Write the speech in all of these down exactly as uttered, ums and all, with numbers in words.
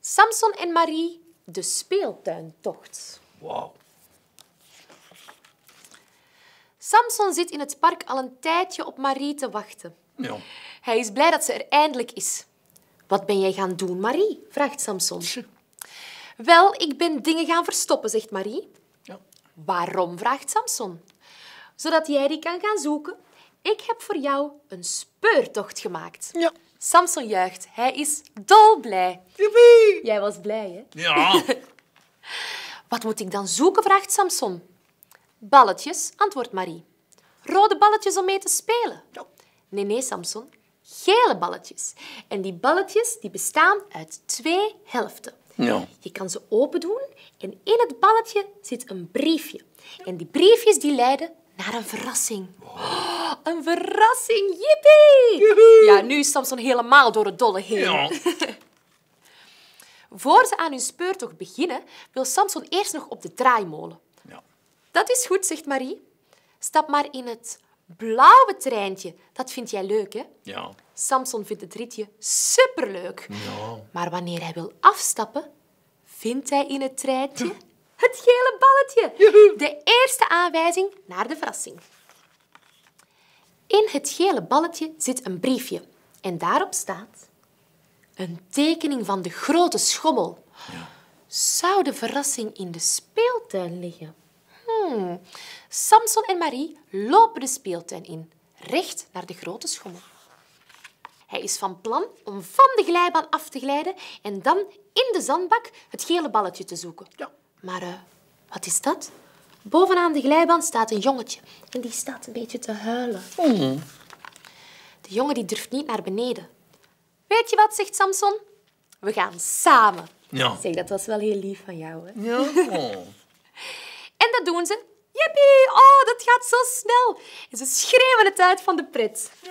Samson en Marie, de speeltuintocht. Wauw. Samson zit in het park al een tijdje op Marie te wachten. Ja. Hij is blij dat ze er eindelijk is. Wat ben jij gaan doen, Marie? Vraagt Samson. Wel, ik ben dingen gaan verstoppen, zegt Marie. Ja. Waarom? Vraagt Samson. Zodat jij die kan gaan zoeken. Ik heb voor jou een speurtocht gemaakt. Ja. Samson juicht. Hij is dolblij. Joepie. Jij was blij, hè? Ja. Wat moet ik dan zoeken? Vraagt Samson. Balletjes, antwoordt Marie. Rode balletjes om mee te spelen. Ja. Nee, nee, Samson. Gele balletjes. En die balletjes die bestaan uit twee helften. Ja. Je kan ze open doen en in het balletje zit een briefje. En die briefjes die leiden naar een verrassing. Oh, een verrassing, jippie! Ja, nu is Samson helemaal door het dolle heen. Ja. Voor ze aan hun speurtocht beginnen, wil Samson eerst nog op de draaimolen. Ja. Dat is goed, zegt Marie. Stap maar in het blauwe treintje. Dat vind jij leuk, hè? Ja. Samson vindt het ritje superleuk. Ja. Maar wanneer hij wil afstappen, vindt hij in het treintje het gele balletje. De eerste aanwijzing naar de verrassing. In het gele balletje zit een briefje. En daarop staat een tekening van de grote schommel. Ja. Zou de verrassing in de speeltuin liggen? Hmm. Samson en Marie lopen de speeltuin in, recht naar de grote schommel. Hij is van plan om van de glijbaan af te glijden en dan in de zandbak het gele balletje te zoeken. Ja. Maar uh, wat is dat? Bovenaan de glijbaan staat een jongetje en die staat een beetje te huilen. Mm. De jongen die durft niet naar beneden. Weet je wat, zegt Samson? We gaan samen. Ja. Zeg, dat was wel heel lief van jou, hè? Ja. Oh. En dat doen ze. Jippie, oh, dat gaat zo snel. En ze schreeuwen het uit van de pret. Ja.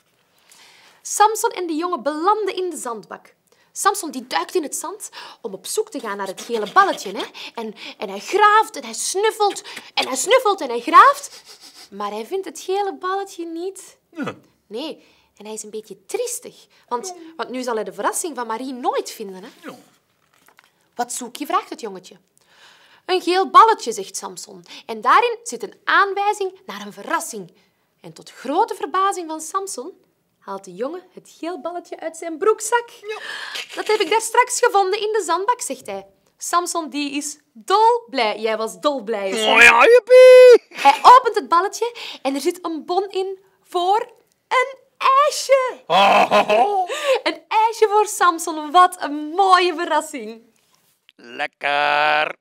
Samson en de jongen belanden in de zandbak. Samson die duikt in het zand om op zoek te gaan naar het gele balletje. Hè? En, en hij graaft en hij snuffelt en hij snuffelt en hij graaft. Maar hij vindt het gele balletje niet. Ja. Nee, en hij is een beetje triestig. Want, want nu zal hij de verrassing van Marie nooit vinden. Hè? Ja. Wat zoek je, vraagt het jongetje. Een geel balletje, zegt Samson. En daarin zit een aanwijzing naar een verrassing. En tot grote verbazing van Samson haalt de jongen het geel balletje uit zijn broekzak. Ja. Dat heb ik daar straks gevonden in de zandbak, zegt hij. Samson die is dolblij. Jij was dolblij. hè? Oh ja, jippie. Hij opent het balletje en er zit een bon in voor een ijsje. Oh. Een ijsje voor Samson. Wat een mooie verrassing. Lekker.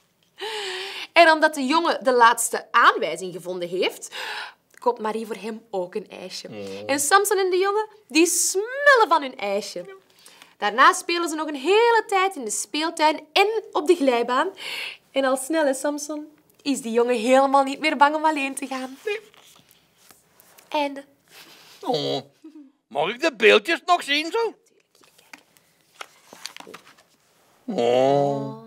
En omdat de jongen de laatste aanwijzing gevonden heeft, koopt Marie voor hem ook een ijsje. En Samson en de jongen die smullen van hun ijsje. Daarna spelen ze nog een hele tijd in de speeltuin en op de glijbaan. En al snel, hè, Samson, is die jongen helemaal niet meer bang om alleen te gaan. Nee. Einde. Oh. Mag ik de beeldjes nog zien zo? Oh.